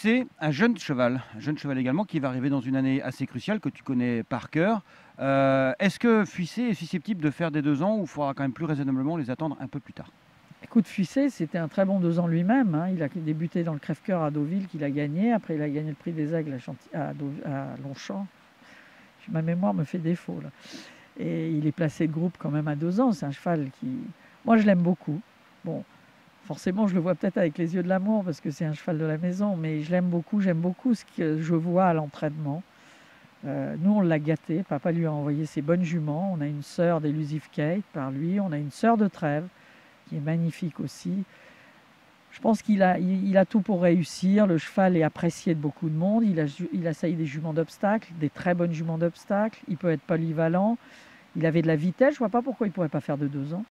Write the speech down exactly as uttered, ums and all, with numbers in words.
Fuissé, un jeune cheval, un jeune cheval également qui va arriver dans une année assez cruciale que tu connais par cœur. Euh, Est-ce que Fuissé est susceptible de faire des deux ans ou il faudra quand même plus raisonnablement les attendre un peu plus tard? Écoute, Fuissé, c'était un très bon deux ans lui-même, hein. Il a débuté dans le Crève-Cœur à Deauville, qu'il a gagné. Après, il a gagné le prix des Aigles à, Chanti- à, Deauville- à Longchamp. Ma mémoire me fait défaut, là. Et il est placé de groupe quand même à deux ans. C'est un cheval qui... Moi, je l'aime beaucoup. Bon, forcément, je le vois peut-être avec les yeux de l'amour parce que c'est un cheval de la maison, mais je l'aime beaucoup. J'aime beaucoup ce que je vois à l'entraînement. Euh, nous, on l'a gâté. Papa lui a envoyé ses bonnes juments. On a une sœur d'Elusive Kate par lui. On a une sœur de Trèves qui est magnifique aussi. Je pense qu'il a, il, il a tout pour réussir. Le cheval est apprécié de beaucoup de monde. Il a, il a sailli des juments d'obstacles, des très bonnes juments d'obstacles. Il peut être polyvalent. Il avait de la vitesse. Je ne vois pas pourquoi il ne pourrait pas faire de deux ans.